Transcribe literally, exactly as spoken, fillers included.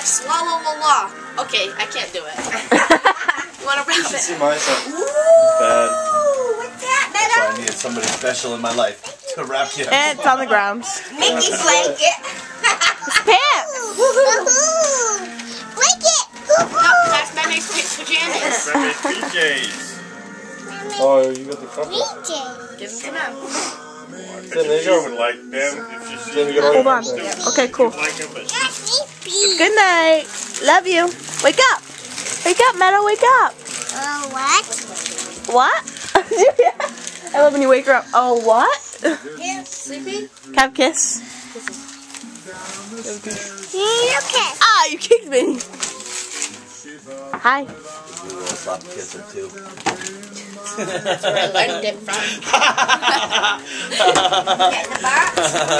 gifts. La la la la. Okay, I can't do it. You want to wrap You should it? see my son. Ooh, Bad. what's that, So Meadow? I needed somebody special in my life to wrap you up. And it's on the ground. Mickey blanket. Pants. Blanket. No, that's Meadow's pajamas. Meadow's P Js. Oh, you got the couple. Give them to them. I bet you she would like them if you see Then you them. get all Hold your on. stuff. Okay, cool. Like them, but Good night. Love you. Wake up. Wake up, Meadow. Wake up. Oh, what? What? I love when you wake her up. Oh, what? Sleepy? Have a kiss. Okay. Ah, you kicked me. Hi. We will slap a kiss or two. That's where I learned it from. Get in the box.